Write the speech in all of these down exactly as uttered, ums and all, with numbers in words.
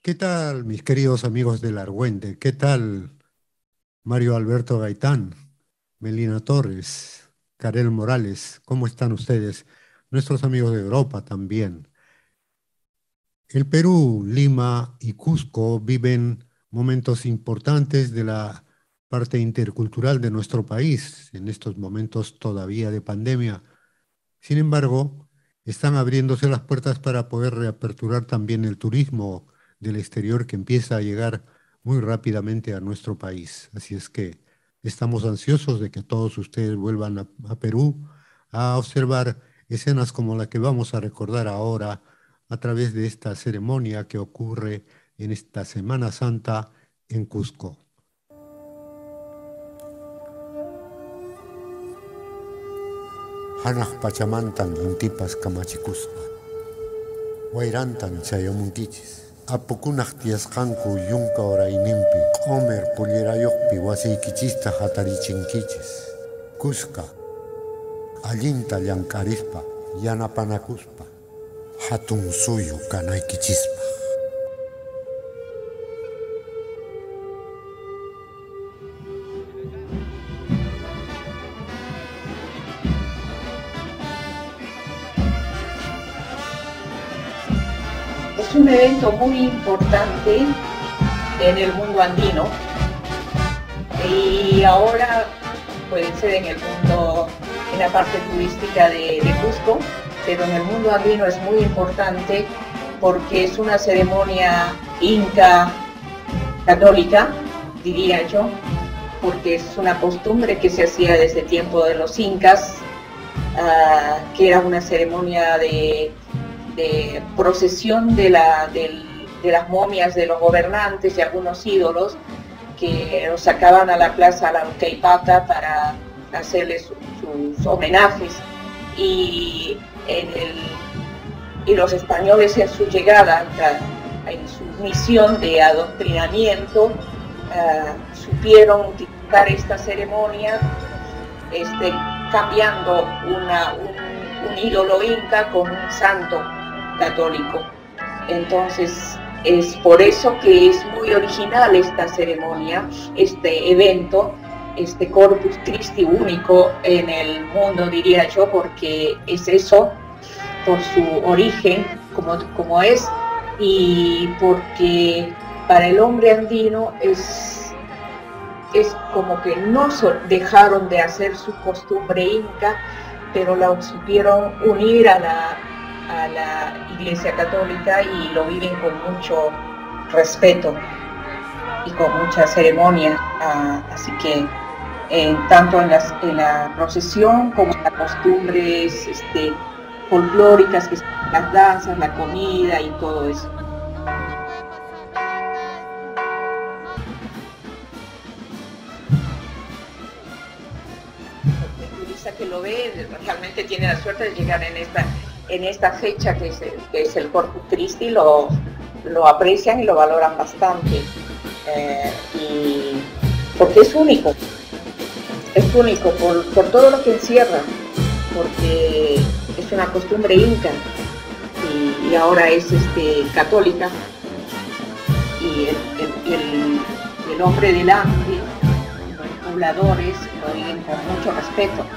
¿Qué tal, mis queridos amigos del Argüente? ¿Qué tal, Mario Alberto Gaitán, Melina Torres, Karel Morales? ¿Cómo están ustedes? Nuestros amigos de Europa también. El Perú, Lima y Cusco viven momentos importantes de la parte intercultural de nuestro país, en estos momentos todavía de pandemia. Sin embargo, están abriéndose las puertas para poder reaperturar también el turismo del exterior que empieza a llegar muy rápidamente a nuestro país. Así es que estamos ansiosos de que todos ustedes vuelvan a, a Perú a observar escenas como la que vamos a recordar ahora a través de esta ceremonia que ocurre en esta Semana Santa en Cusco. Hanaq Pachamantan intipas kamachikusqa. Wayrantan chayamunkichis. Apukunaq tiyasqanku yunka urayninpi q'umir pullirayuqpi wasiykichista hatarichinkichis. Kusqa allinta llamk'arispa yanapanakuspa hatun suyu kanaykichispa. Es un evento muy importante en el mundo andino y ahora puede ser en el mundo, en la parte turística de, de Cusco, pero en el mundo andino es muy importante porque es una ceremonia inca católica, diría yo, porque es una costumbre que se hacía desde el tiempo de los incas, uh, que era una ceremonia de de procesión de, la, de, de las momias de los gobernantes y algunos ídolos que los sacaban a la plaza Laucaipata para hacerles sus, sus homenajes y, en el, y los españoles en su llegada, en su misión de adoctrinamiento, uh, supieron utilizar esta ceremonia este, cambiando una, un, un ídolo inca con un santo católico. Entonces es por eso que es muy original esta ceremonia, este evento, este Corpus Christi único en el mundo, diría yo, porque es eso, por su origen como, como es, y porque para el hombre andino es, es como que no dejaron de hacer su costumbre inca, pero la supieron unir a la a la Iglesia Católica y lo viven con mucho respeto y con mucha ceremonia, uh, así que eh, tanto en, las, en la procesión como en las costumbres este, folclóricas, que son las danzas, la comida y todo eso. El turista que lo ve realmente tiene la suerte de llegar en esta en esta fecha que es el, que es el Corpus Christi, lo, lo aprecian y lo valoran bastante, eh, y porque es único, es único por, por todo lo que encierra, porque es una costumbre inca y, y ahora es este, católica, y el, el, el, el hombre del hambre, los pobladores lo viven con mucho respeto.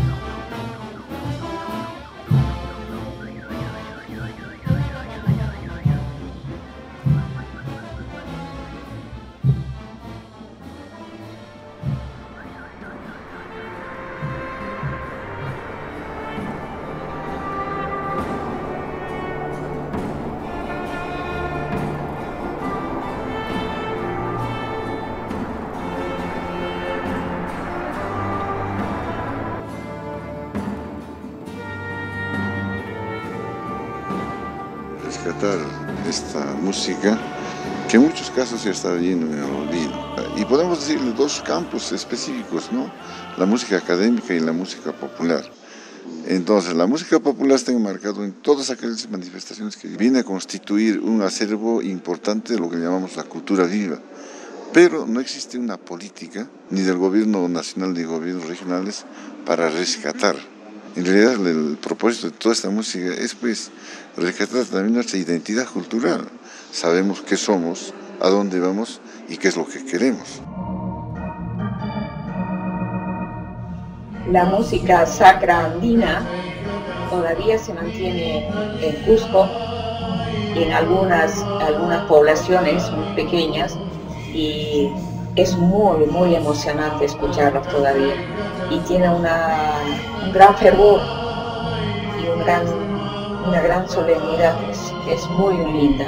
Rescatar esta música que en muchos casos ya está yendo en el olvido. Y podemos decirle dos campos específicos, ¿no? La música académica y la música popular. Entonces, la música popular está enmarcada en todas aquellas manifestaciones que viene a constituir un acervo importante de lo que llamamos la cultura viva. Pero no existe una política, ni del gobierno nacional ni gobiernos regionales, para rescatar. En realidad, el propósito de toda esta música es, pues, rescatar también nuestra identidad cultural. sabemos qué somos, a dónde vamos y qué es lo que queremos. La música sacra andina todavía se mantiene en Cusco y en algunas, algunas poblaciones muy pequeñas, y es muy, muy emocionante escucharlos todavía. Y tiene una, un gran fervor y un gran, una gran solemnidad, es, es muy linda.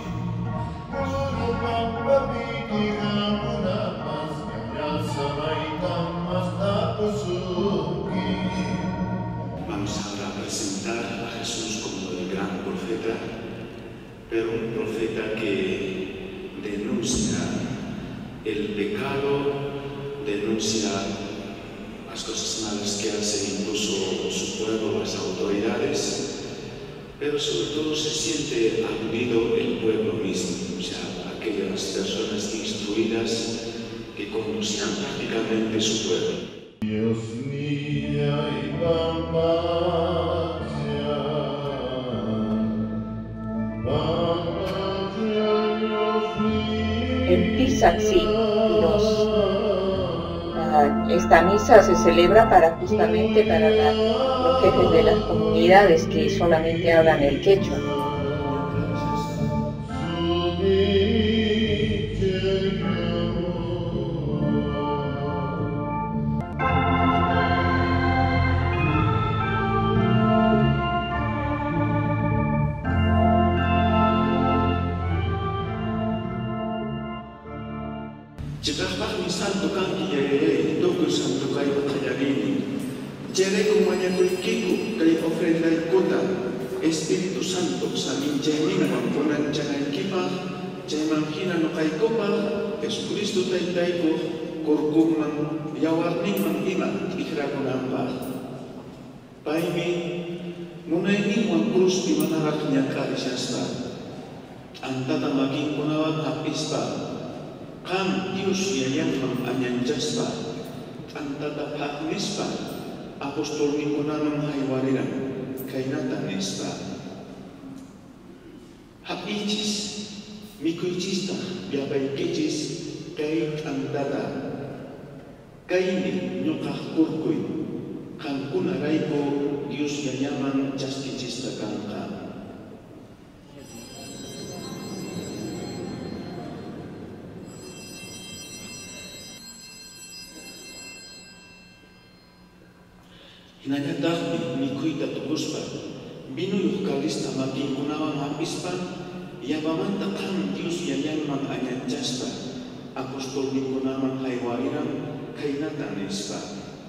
Vamos ahora a presentar a Jesús como el gran profeta, pero un profeta que denuncia el pecado, denuncia las cosas malas que hace incluso su pueblo, las autoridades, pero sobre todo se siente aludido el pueblo mismo, o sea, aquellas personas instruidas que conocían prácticamente su pueblo. Dios mío, En Pisaxi, los, uh, esta misa se celebra para justamente para la, los jefes de las comunidades que solamente hablan el quechua. Chikapahmi santo kanki yayayay, toku santo kay makayagini. Chere kumanyakoy kiku kay ofrenday kota, Espiritu Santo sa minjaymin ang punan tiyangay kipah, chay manghina no kay kopah, Jesucristo tay-tay ko, kurkum ng yawarning mang ima, ikra ko nampah. Paimi, munay ni ang krus di manarak niya karisasta. Ang tatamaging kunawang hapis pa, Kam Dios yayan mang anyanjas pa, ang tatapaknis pa, apostol ni kunanong haywariran, kay natanis pa. Hapichis, mikuichis ta, yabay kichis, kay ang tata. Kay ni nyokah kurkuy, kang kunaray ko, Dios yayaman jaskichis ta kang ka. Hinanyadahmi mikuita tuguspa, binuyuh kalista makin kunawang hapispan, yabamanta kan Dios yayan mang anyanjaspa, apostol ni kunamang haywairam, kainatan ispa.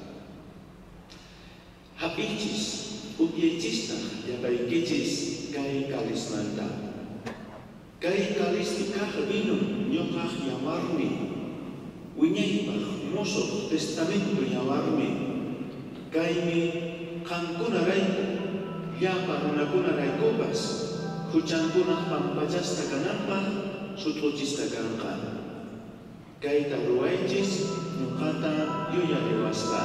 Hapichis, upiechista, yabay kichis, kay kalismanta. Kay kalistikah binun, nyokah yawarmi, winyaypah, mosok, testamento yawarmi, Kaimi kangkunaray, yapa runakunaray kopas, huchankunah pampajas taganampa, sutlochis tagankan. Kay taruaychis, nukata yuya lewaspa.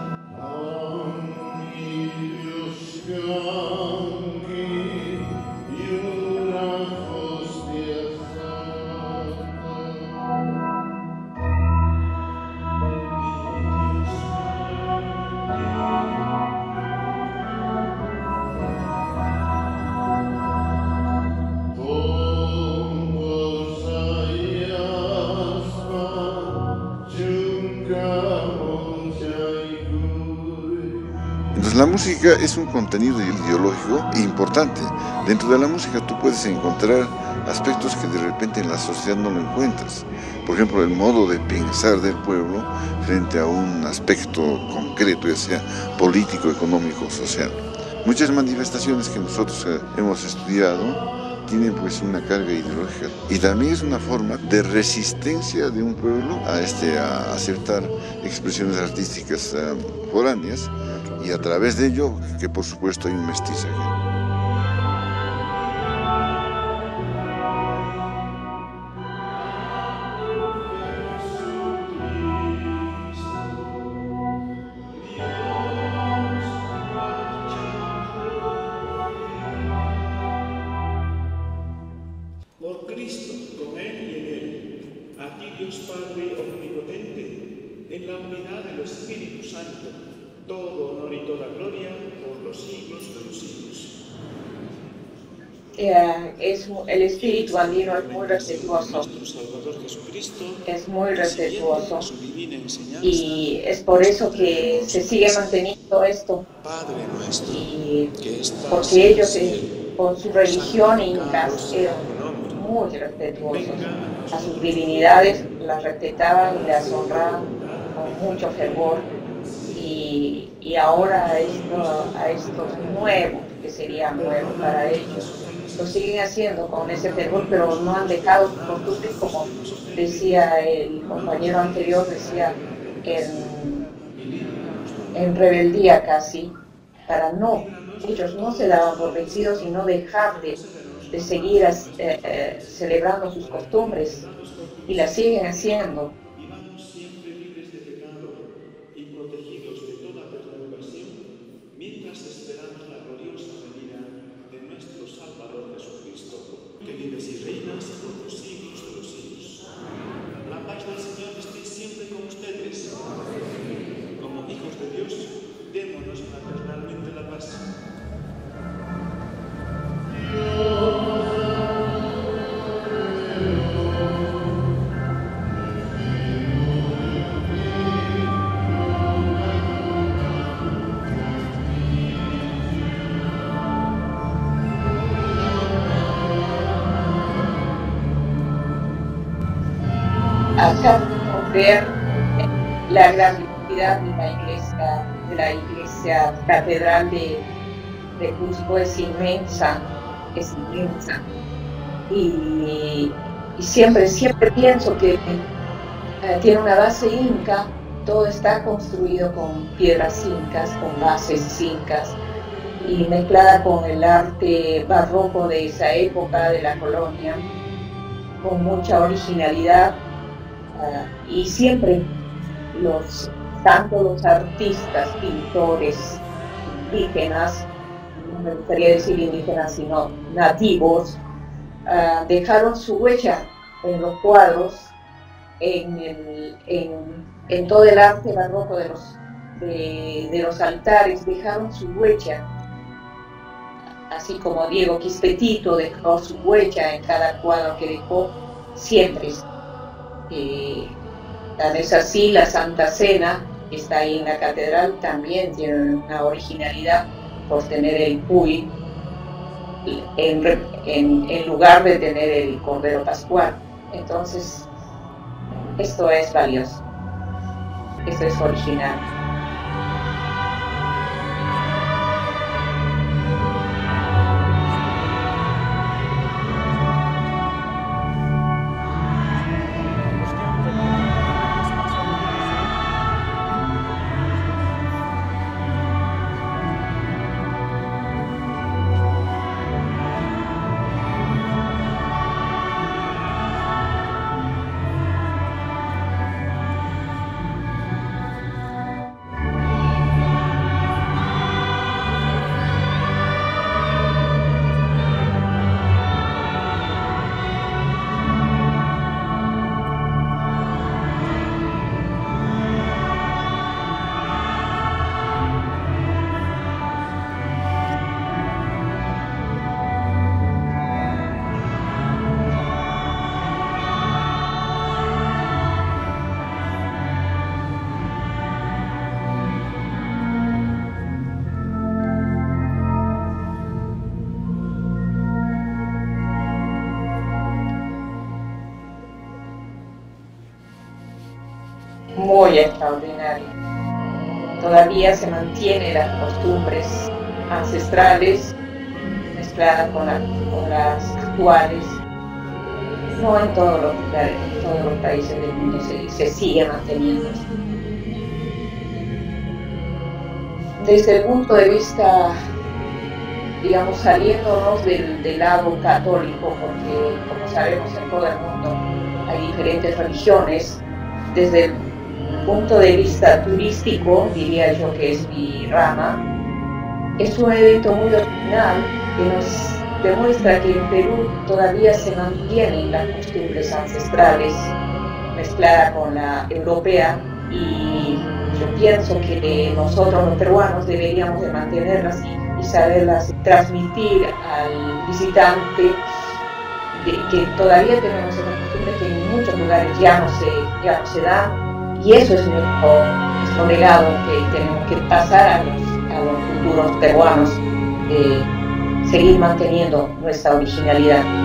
La música es un contenido ideológico importante. Dentro de la música tú puedes encontrar aspectos que de repente en la sociedad no lo encuentras. Por ejemplo, el modo de pensar del pueblo frente a un aspecto concreto, ya sea político, económico, social. Muchas manifestaciones que nosotros hemos estudiado tienen pues una carga ideológica y también es una forma de resistencia de un pueblo a, este, a aceptar expresiones artísticas uh, foráneas, y a través de ello que por supuesto hay un mestizaje. Por Cristo con Él y en Él, a ti Dios Padre Omnipotente, en la unidad del Espíritu Santo, todo honor y toda gloria por los siglos de los siglos. Eh, es, el espíritu andino es muy respetuoso, es muy respetuoso, y es por eso que se sigue manteniendo esto, y porque ellos eh, con su religión incas eran muy respetuosos, a sus divinidades las respetaban y las honraban con mucho fervor, y, y ahora a, esto, a estos nuevos, que serían nuevos para ellos, lo siguen haciendo con ese fervor, pero no han dejado sus costumbres, como decía el compañero anterior, decía en, en rebeldía casi, para no, ellos no se daban por vencidos, sino dejar de, de seguir eh, eh, celebrando sus costumbres, y las siguen haciendo. Acá podemos ver la grandiosidad de la iglesia, de la iglesia catedral de, de Cusco. Es inmensa, es inmensa. Y, y siempre, siempre pienso que eh, tiene una base inca, todo está construido con piedras incas, con bases incas, y mezclada con el arte barroco de esa época de la colonia, con mucha originalidad. Uh, y siempre los, tanto los artistas, pintores, indígenas, no me gustaría decir indígenas, sino nativos, uh, dejaron su huella en los cuadros, en, el, en, en todo el arte barroco de los, de, de los altares, dejaron su huella, así como Diego Quispetito dejó su huella en cada cuadro que dejó, siempre. Eh, tal vez así la Santa Cena, que está ahí en la catedral, también tiene una originalidad por tener el cuy en, en, en lugar de tener el Cordero Pascual. Entonces, esto es valioso, esto es original. Muy extraordinario. Todavía se mantienen las costumbres ancestrales mezcladas con, la, con las actuales. No en todos los lugares, en todos los países del mundo se, se sigue manteniendo. Desde el punto de vista, digamos, saliéndonos del, del lado católico, porque como sabemos en todo el mundo hay diferentes religiones, desde el punto de vista turístico, diría yo que es mi rama, es un evento muy original que nos demuestra que en Perú todavía se mantienen las costumbres ancestrales mezclada con la europea, y yo pienso que nosotros los peruanos deberíamos de mantenerlas y, y saberlas transmitir al visitante, de que todavía tenemos esa costumbre que en muchos lugares ya no se, ya no se da, y eso es nuestro, nuestro legado que tenemos que pasar a los, a los futuros peruanos, eh, seguir manteniendo nuestra originalidad.